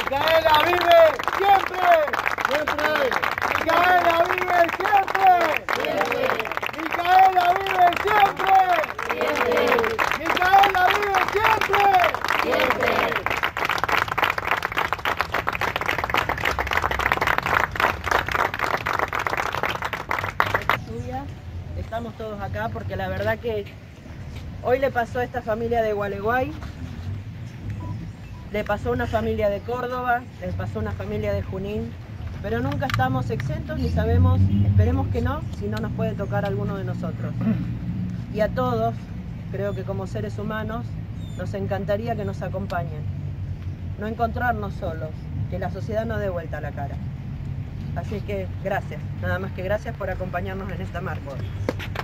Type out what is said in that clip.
Micaela vive siempre. Siempre. Micaela vive siempre. Siempre. Micaela vive siempre. Siempre. Micaela vive siempre. Siempre. Estamos todos acá porque la verdad que hoy le pasó a esta familia de Gualeguay, le pasó a una familia de Córdoba, le pasó a una familia de Junín, pero nunca estamos exentos ni sabemos, esperemos que no, si no nos puede tocar a alguno de nosotros. Y a todos, creo que como seres humanos, nos encantaría que nos acompañen, no encontrarnos solos, que la sociedad no dé vuelta la cara. Así que gracias, nada más que gracias por acompañarnos en esta marcha.